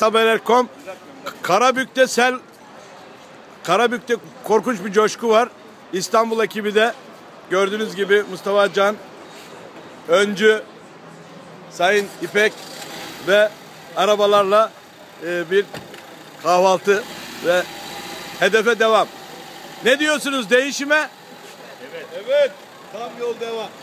Haberler.com. Karabük'te korkunç bir coşku var. İstanbul ekibi de gördüğünüz gibi Mustafa Can, Öncü, Sayın İpek ve arabalarla bir kahvaltı ve hedefe devam. Ne diyorsunuz, değişime? Evet. Evet. Tam yol devam.